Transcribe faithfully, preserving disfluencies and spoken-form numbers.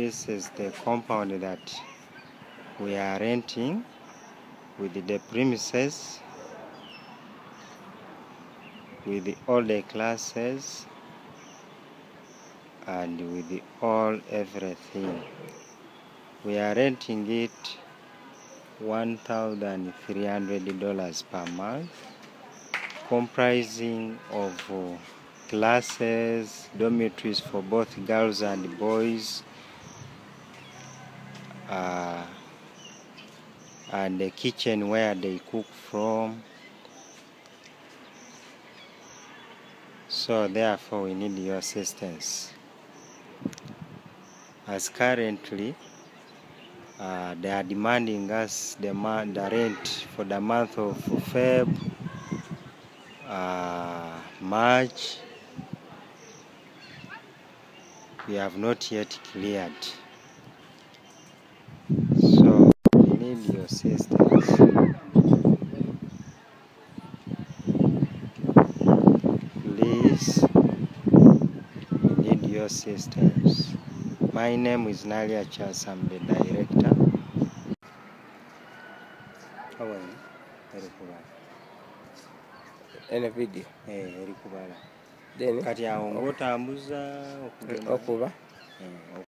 this is the compound that we are renting with the premises, with all the classes and with all everything. We are renting it one thousand three hundred dollars per month, comprising of uh, classes, dormitories for both girls and boys, uh, and the kitchen where they cook from. So therefore we need your assistance, as currently uh, they are demanding us the, month, the rent for the month of Feb, uh, March. We have not yet cleared. So we need your assistance. Please, we need your assistance. My name is Nalia Charles, I'm the director. How are you? Ene video. Eh, erikubala. Then Kati awo ng'otambuza okugenda. okuba. Eh,